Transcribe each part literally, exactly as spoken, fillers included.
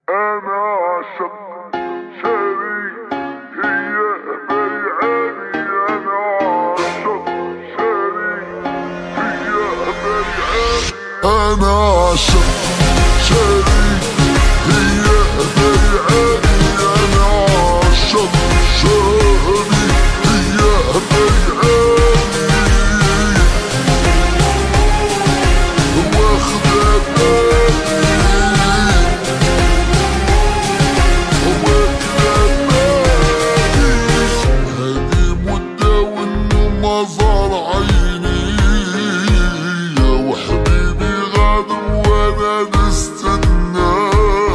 أنا عاشق شريك هي بيعاني. أنا عاشق شريك هي بيعاني. أنا عاشق شريك هي بيعاني. أنا عاشق شريك هي بيعاني. واخدة بالي هادي مدة والنوم ما زار عيني. وحبيبي غاد وانا نستناه.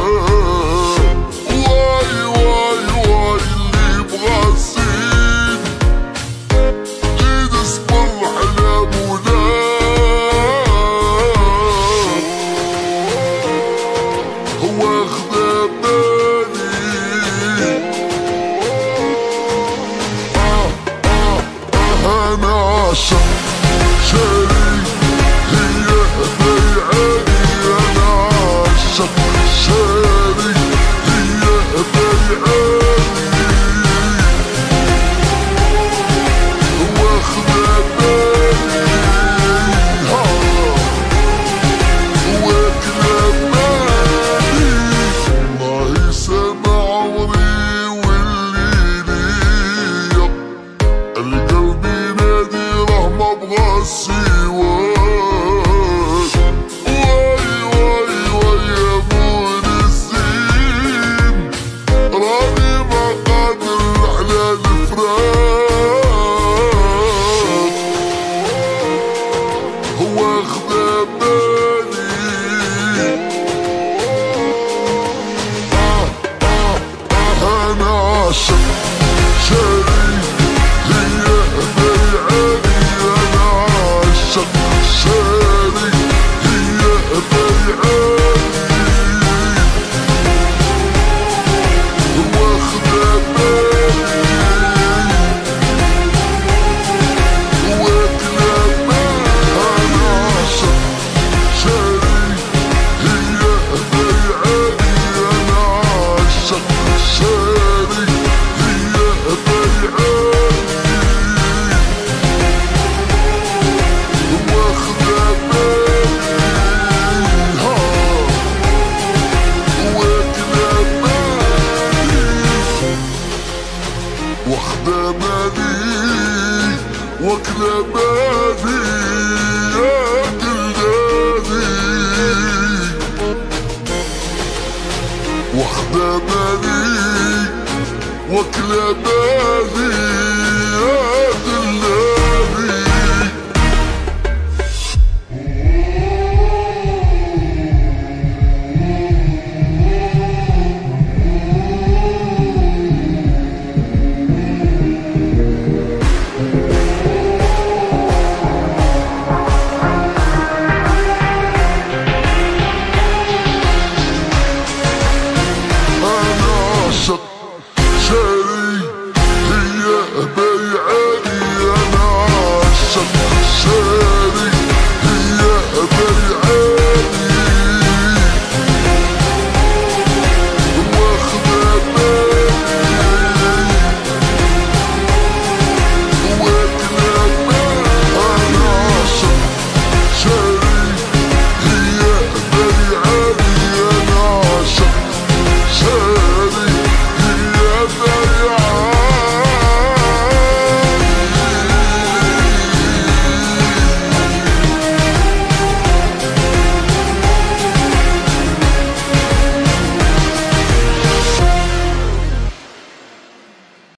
واي واي واي اللي بغا الزين زيد اصبر على مولاه. واخدة بالي أنا عاشق شريك هي بيعاني. أنا عاشق شريك هي بيعاني. واخدة بالي واكلة بالي. الله يسامع عمري واللي ليا. القلب ينادي راه ما بغا سواك. واي واي واي يا مول الزين راني ما قادر على الفراق. واخدة بالي أنا عاشق شريك هي بيعاني. أنا عاشق شريك هي بيعاني. واخدة بالي واكلة بالي. أنا عاشق شريك هي بيعاني. أنا عاشق شريك هي بيعاني. واخدة بالي واكلة بالي. واخدة بالي واكلة بالي يا جلداني. واخدة بالي واكلة بالي يا